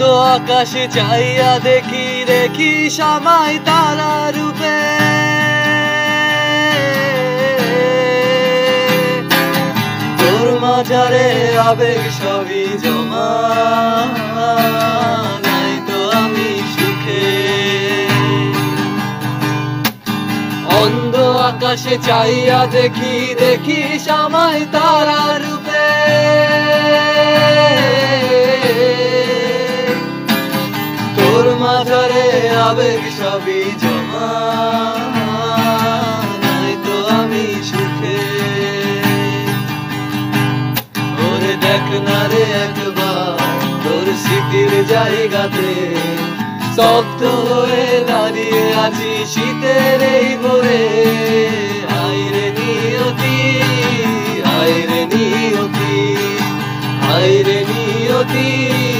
অন্ধ আকাশে চাইয়া দেখি দেখি সামাই তারা রূপে, তোর মাঝারে আবেগ সবই জমা, নাই তো আমি সুখে। অন্ধ আকাশে চাইয়া দেখি দেখি সামাই তারা রূপে, তোর মাঝারে আবেগ সবই জমা, নাই তো আমি সুখে। ওরে দেখ না রে একবার তোর স্মৃতির জায়গাতে, স্তব্ধ হয়ে দাঁড়িয়ে আছি শীতের এই ভোরে। আইরে নিয়তি, আইরে নিয়তি, আইরে নিয়তি।